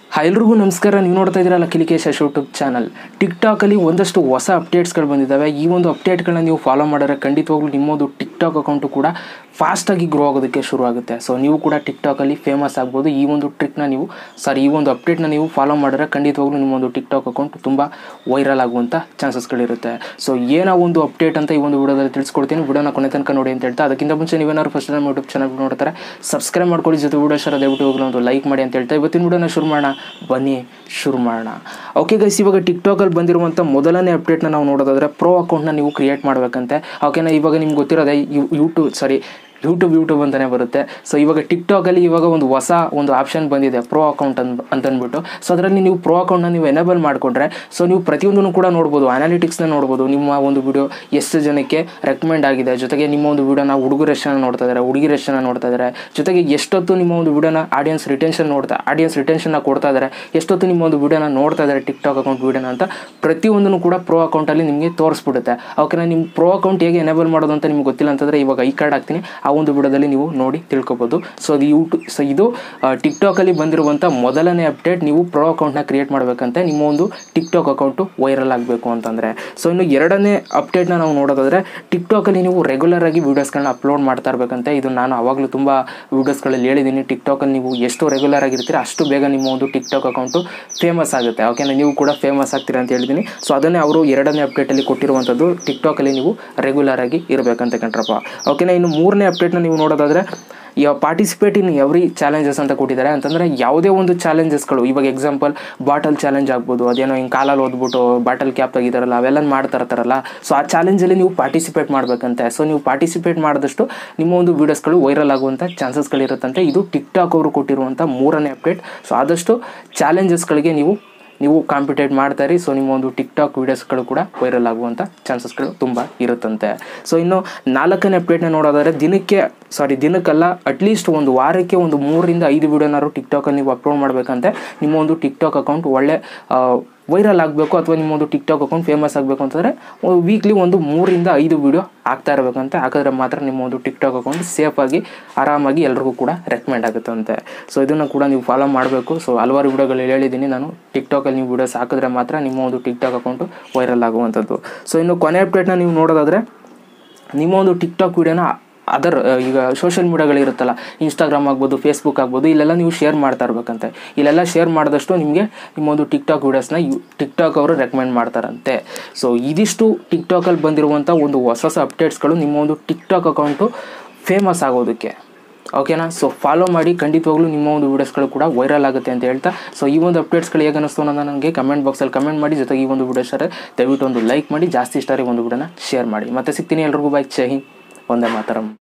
Hi ಎಲ್ರಿಗೂ ನಮಸ್ಕಾರ. ನೀವು ನೋಡ್ತಾ ಇದ್ದೀರಾ ಲಕ್ಕೇಶ್ ಯಶ್ ಯೂಟ್ಯೂಬ್ ಚಾನಲ್. ಟಿಕ್ಟಾಕಲ್ಲಿ ಒಂದಷ್ಟು ಹೊಸ ಅಪ್ಡೇಟ್ಸ್ಗಳು ಬಂದಿದ್ದಾವೆ. ಈ ಒಂದು ಅಪ್ಡೇಟ್ಗಳನ್ನ ನೀವು ಫಾಲೋ ಮಾಡಿದ್ರೆ ಖಂಡಿತವಾಗ್ಲೂ ನಿಮ್ಮದು ಟಿಕ್ಟಾಕ್ ಅಕೌಂಟು ಕೂಡ ಫಾಸ್ಟಾಗಿ ಗ್ರೋ ಆಗೋದಕ್ಕೆ ಶುರು ಆಗುತ್ತೆ. ಸೊ ನೀವು ಕೂಡ ಟಿಕ್ಟಾಕಲ್ಲಿ ಫೇಮಸ್ ಆಗ್ಬೋದು. ಈ ಒಂದು ಟ್ರಿಕ್ನ ನೀವು ಈ ಒಂದು ಅಪ್ಡೇಟ್ನ ನೀವು ಫಾಲೋ ಮಾಡಿದ್ರೆ ಖಂಡಿತವಾಗ್ಲೂ ನಿಮ್ಮೊಂದು ಟಿಕ್ಟಾಕ್ ಅಕೌಂಟ್ ತುಂಬ ವೈರಲ್ ಆಗುವಂಥ ಚಾನ್ಸಸ್ಗಳಿರುತ್ತೆ. ಸೊ ಏನೋ ಒಂದು ಅಪ್ಡೇಟ್ ಅಂತ ಈ ಒಂದು ವಿಡಿಯೋದಲ್ಲಿ ತಿಳಿಸ್ಕೊಡ್ತೀನಿ. ವಿಡಿಯೋನ ಕೊನೆ ತನಕ ನೋಡಿ ಅಂತ ಹೇಳ್ತಾ, ಅದಕ್ಕಿಂತ ಮುಂಚೆ ನೀವೇನಾದ್ರು ಫಸ್ಟ್ ಟೈಮ್ ಯೂಟ್ಯೂಬ್ ಚಾನಲ್ ನೋಡ್ತಾರೆ ಸಬ್ಸ್ಕ್ರೈಬ್ ಮಾಡ್ಕೊಳ್ಳಿ, ಜೊತೆ ವಿಡಿಯೋ ಶೇರ್ ದಯವಿಟ್ಟು ಹೋಗಲು ಒಂದು ಲೈಕ್ ಮಾಡಿ ಅಂತ ಹೇಳ್ತಾ ಇವತ್ತಿನ ವಿಡಿಯೋನ ಶುರು ಮಾಡೋಣ. ಬನ್ನಿ ಶುರು ಮಾಡೋಣ. ಓಕೆ ಗೈಸ್, ಇವಾಗ ಟಿಕ್ಟಾಕಲ್ಲಿ ಬಂದಿರುವಂಥ ಮೊದಲನೇ ಅಪ್ಡೇಟ್ನ ನಾವು ನೋಡೋದಾದರೆ ಪ್ರೋ ಅಕೌಂಟ್ನ ನೀವು ಕ್ರಿಯೇಟ್ ಮಾಡಬೇಕಂತೆ. ಓಕೆನಾ, ಇವಾಗ ನಿಮ್ಗೆ ಗೊತ್ತಿರೋದೆ ಯೂಟ್ಯೂಬ್ ಅಂತಲೇ ಬರುತ್ತೆ. ಸೊ ಇವಾಗ ಟಿಕ್ಟಾಕಲ್ಲಿ ಇವಾಗ ಒಂದು ಹೊಸ ಒಂದು ಆಪ್ಷನ್ ಬಂದಿದೆ, ಪ್ರೋ ಅಕೌಂಟ್ ಅಂತಂದ್ಬಿಟ್ಟು. ಸೊ ಅದರಲ್ಲಿ ನೀವು ಪ್ರೋ ಅಕೌಂಟ್ನ ನೀವು ಎನೇಬಲ್ ಮಾಡಿಕೊಂಡ್ರೆ ಸೊ ನೀವು ಪ್ರತಿಯೊಂದನ್ನು ಕೂಡ ನೋಡ್ಬೋದು, ಅನಾಲಿಟಿಕ್ಸ್ನ ನೋಡ್ಬೋದು. ನಿಮ್ಮ ಒಂದು ವಿಡಿಯೋ ಎಷ್ಟು ಜನಕ್ಕೆ ರೆಕಮೆಂಡ್ ಆಗಿದೆ, ಜೊತೆಗೆ ನಿಮ್ಮ ಒಂದು ವಿಡಿಯೋನ ಹುಡುಗರು ಎಷ್ಟು ಜನ ನೋಡ್ತಾ ಇದ್ದಾರೆ, ಹುಡುಗಿರು ಎಷ್ಟು ಜನ ನೋಡ್ತಾ ಇದ್ದಾರೆ, ಜೊತೆಗೆ ಎಷ್ಟೊತ್ತು ನಿಮ್ಮ ಒಂದು ವಿಡಿಯೋನ ಆಡಿಯನ್ಸ್ ರಿಟೆನ್ಷನ್ನ ಕೊಡ್ತಾ ಇದ್ದಾರೆ, ಎಷ್ಟೊತ್ತು ನಿಮ್ಮ ಒಂದು ವಿಡಿಯೋನ ನೋಡ್ತಾ ಇದ್ದಾರೆ ಟಿಕ್ಟಾಕ್ ಅಕೌಂಟ್ ವಿಡಿಯೋನ ಅಂತ ಪ್ರತಿಯೊಂದನ್ನು ಕೂಡ ಪ್ರೋ ಅಕೌಂಟಲ್ಲಿ ನಿಮಗೆ ತೋರಿಸ್ಬಿಡುತ್ತೆ. ಓಕೆನಾ, ನಿಮ್ಮ ಪ್ರೋ ಅಕೌಂಟ್ ಹೇಗೆ ಎನೇಬಲ್ ಮಾಡೋದು ಅಂತ ನಿಮ್ಗೆ ಗೊತ್ತಿಲ್ಲ ಅಂತಂದರೆ ಇವಾಗ ಈ ಕಾರ್ಡ್ ಹಾಕ್ತೀನಿ, ಆ ಒಂದು ವಿಡಿಯೋದಲ್ಲಿ ನೀವು ನೋಡಿ ತಿಳ್ಕೊಬೋದು. ಸೊ ಇದು ಟಿಕ್ಟಾಕಲ್ಲಿ ಬಂದಿರುವಂಥ ಮೊದಲನೇ ಅಪ್ಡೇಟ್. ನೀವು ಪ್ರೋ ಅಕೌಂಟ್ನ ಕ್ರಿಯೇಟ್ ಮಾಡಬೇಕಂತೆ ನಿಮ್ಮ ಒಂದು ಟಿಕ್ಟಾಕ್ ಅಕೌಂಟು ವೈರಲ್ ಆಗಬೇಕು ಅಂತಂದರೆ. ಸೊ ಇನ್ನು ಎರಡನೇ ಅಪ್ಡೇಟ್ನ ನಾವು ನೋಡೋದಾದರೆ, ಟಿಕ್ಟಾಕಲ್ಲಿ ನೀವು ರೆಗ್ಯುಲರ್ ಆಗಿ ವೀಡಿಯೋಸ್ಗಳನ್ನ ಅಪ್ಲೋಡ್ ಮಾಡ್ತಾ ಇರಬೇಕಂತೆ. ಇದು ನಾನು ಆವಾಗಲೂ ತುಂಬ ವೀಡಿಯೋಸ್ಗಳಲ್ಲಿ ಹೇಳಿದ್ದೀನಿ. ಟಿಕ್ಟಾಕಲ್ಲಿ ನೀವು ಎಷ್ಟು ರೆಗ್ಯುಲರ್ ಆಗಿರ್ತೀರ ಅಷ್ಟು ಬೇಗ ನಿಮ್ಮ ಒಂದು ಟಿಕ್ಟಾಕ್ ಅಕೌಂಟು ಫೇಮಸ್ ಆಗುತ್ತೆ. ಓಕೆನಾ, ನೀವು ಕೂಡ ಫೇಮಸ್ ಆಗ್ತೀರಾ ಅಂತ ಹೇಳಿದ್ದೀನಿ. ಸೊ ಅದನ್ನೇ ಅವರು ಎರಡನೇ ಅಪ್ಡೇಟಲ್ಲಿ ಕೊಟ್ಟಿರುವಂಥದ್ದು, ಟಿಕ್ಟಾಕಲ್ಲಿ ನೀವು ರೆಗ್ಯುಲರ್ ಆಗಿ ಇರಬೇಕಂತ ಕಂಡ್ರಪ್ಪ. ಓಕೆನಾ, ಇನ್ನು ಮೂರನೇ ಅಪ್ಡೇಟ್ನ ನೀವು ನೋಡೋದಾದರೆ ಪಾರ್ಟಿಸಿಪೇಟ್ ಇನ್ ಎವ್ರಿ ಚಾಲೆಂಜಸ್ ಅಂತ ಕೊಟ್ಟಿದ್ದಾರೆ. ಅಂತಂದರೆ ಯಾವುದೇ ಒಂದು ಚಾಲೆಂಜಸ್ಗಳು, ಇವಾಗ ಎಕ್ಸಾಂಪಲ್ ಬಾಟಲ್ ಚಾಲೆಂಜ್ ಆಗ್ಬೋದು, ಅದೇನೋ ಹಿಂಗೆ ಕಾಲಲ್ಲಿ ಓದ್ಬಿಟ್ಟು ಬಾಟಲ್ ಕ್ಯಾಪ್ ತೆಗಿತಾರಲ್ಲ, ಅವೆಲ್ಲ ಮಾಡ್ತಾ ಇರ್ತಾರಲ್ಲ. ಸೊ ಆ ಚಾಲೆಂಜಲ್ಲಿ ನೀವು ಪಾರ್ಟಿಸಿಪೇಟ್ ಮಾಡಬೇಕಂತೆ. ಸೊ ನೀವು ಪಾರ್ಟಿಸಿಪೇಟ್ ಮಾಡಿದಷ್ಟು ನಿಮ್ಮ ಒಂದು ವೀಡಿಯೋಸ್ಗಳು ವೈರಲ್ ಆಗುವಂಥ ಚಾನ್ಸಸ್ಗಳಿರುತ್ತಂತೆ. ಇದು ಟಿಕ್ಟಾಕ್ ಅವರು ಕೊಟ್ಟಿರುವಂಥ ಮೂರನೇ ಅಪ್ಡೇಟ್. ಸೊ ಆದಷ್ಟು ಚಾಲೆಂಜಸ್ಗಳಿಗೆ ನೀವು ಕಾಂಪಿಟೇಟ್ ಮಾಡ್ತಾರೆ. ಸೊ ನಿಮ್ಮ ಒಂದು ಟಿಕ್ಟಾಕ್ ವೀಡಿಯೋಸ್ಗಳು ಕೂಡ ವೈರಲ್ ಆಗುವಂಥ ಚಾನ್ಸಸ್ಗಳು ತುಂಬ ಇರುತ್ತಂತೆ. ಸೊ ಇನ್ನು ನಾಲ್ಕನೇ ಅಪ್ಡೇಟ್ನ ನೋಡೋದಾದರೆ ದಿನಕ್ಕಲ್ಲ, ಅಟ್ಲೀಸ್ಟ್ ಒಂದು ವಾರಕ್ಕೆ ಒಂದು 3 ರಿಂದ 5 ವೀಡಿಯೋನಾದ್ರು ಟಿಕ್ಟಾಕಲ್ಲಿ ನೀವು ಅಪ್ಲೋಡ್ ಮಾಡಬೇಕಂತೆ. ನಿಮ್ಮ ಒಂದು ಟಿಕ್ಟಾಕ್ ಅಕೌಂಟ್ ಒಳ್ಳೆ ವೈರಲ್ ಆಗಬೇಕು ಅಥವಾ ನಿಮ್ಮೊಂದು ಟಿಕ್ಟಾಕ್ ಅಕೌಂಟ್ ಫೇಮಸ್ ಆಗಬೇಕು ಅಂತಂದರೆ ವೀಕ್ಲಿ ಒಂದು 3 ರಿಂದ 5 ವೀಡಿಯೋ ಆಗ್ತಾ ಇರಬೇಕಂತೆ. ಹಾಗಾದರೆ ಮಾತ್ರ ನಿಮ್ಮ ಒಂದು ಟಿಕ್ಟಾಕ್ ಅಕೌಂಟ್ ಸೇಫಾಗಿ ಆರಾಮಾಗಿ ಎಲ್ರಿಗೂ ಕೂಡ ರೆಕಮೆಂಡ್ ಆಗುತ್ತಂತೆ. ಸೊ ಇದನ್ನು ಕೂಡ ನೀವು ಫಾಲೋ ಮಾಡಬೇಕು. ಸೊ ಹಲವಾರು ವೀಡಿಯೋಗಳಲ್ಲಿ ಹೇಳಿದ್ದೀನಿ ನಾನು, ಟಿಕ್ಟಾಕಲ್ಲಿ ನೀವು ವೀಡಿಯೋಸ್ ಹಾಕಿದ್ರೆ ಮಾತ್ರ ನಿಮ್ಮ ಒಂದು ಟಿಕ್ಟಾಕ್ ಅಕೌಂಟು ವೈರಲ್ ಆಗುವಂಥದ್ದು. ಸೊ ಇನ್ನು ಕೊನೆ ಅಪ್ಡೇಟ್ನ ನೀವು ನೋಡೋದಾದರೆ, ನಿಮ್ಮ ಒಂದು ಟಿಕ್ಟಾಕ್ ವೀಡಿಯೋನ ಈಗ ಸೋಷಿಯಲ್ ಮೀಡಿಯಾಗಳಿರುತ್ತಲ್ಲ, ಇನ್ಸ್ಟಾಗ್ರಾಮ್ ಆಗ್ಬೋದು, ಫೇಸ್ಬುಕ್ ಆಗ್ಬೋದು, ಇಲ್ಲೆಲ್ಲ ನೀವು ಶೇರ್ ಮಾಡ್ತಾ ಇರಬೇಕಂತೆ. ಇಲ್ಲೆಲ್ಲ ಶೇರ್ ಮಾಡಿದಷ್ಟು ನಿಮಗೆ ನಿಮ್ಮೊಂದು ಟಿಕ್ಟಾಕ್ ವೀಡಿಯೋಸ್ನ ಟಿಕ್ಟಾಕ್ ಅವರು ರೆಕಮೆಂಡ್ ಮಾಡ್ತಾರಂತೆ. ಸೊ ಇದಿಷ್ಟು ಟಿಕ್ಟಾಕಲ್ಲಿ ಬಂದಿರುವಂಥ ಒಂದು ಹೊಸ ಅಪ್ಡೇಟ್ಸ್ಗಳು ನಿಮ್ಮ ಒಂದು ಟಿಕ್ಟಾಕ್ ಅಕೌಂಟು ಫೇಮಸ್ ಆಗೋದಕ್ಕೆ. ಓಕೆನಾ, ಸೊ ಫಾಲೋ ಮಾಡಿ, ಖಂಡಿತವಾಗ್ಲೂ ನಿಮ್ಮ ಒಂದು ವೀಡಿಯೋಸ್ಗಳು ಕೂಡ ವೈರಲ್ ಆಗುತ್ತೆ ಅಂತ ಹೇಳ್ತಾ, ಸೊ ಈ ಒಂದು ಅಪ್ಡೇಟ್ಸ್ಗಳು ಹೇಗೆ ಅನ್ನಿಸ್ತು ಅನ್ನೋದು ನನಗೆ ಕಮೆಂಟ್ ಬಾಕ್ಸಲ್ಲಿ ಕಮೆಂಟ್ ಮಾಡಿ. ಜೊತೆಗೆ ಈ ಒಂದು ವೀಡಿಯೋ ಶೇರ್ ದಯವಿಟ್ಟು ಒಂದು ಲೈಕ್ ಮಾಡಿ, ಜಾಸ್ತಿ ಇಷ್ಟ ಒಂದು ವೀಡಿಯೋನ ಶೇರ್ ಮಾಡಿ. ಮತ್ತೆ ಸಿಗ್ತೀನಿ ಎಲ್ರಿಗೂ. ಬೈ, ಜೈ ಹಿಂದ್, ವಂದೇ ಮಾತರಂ.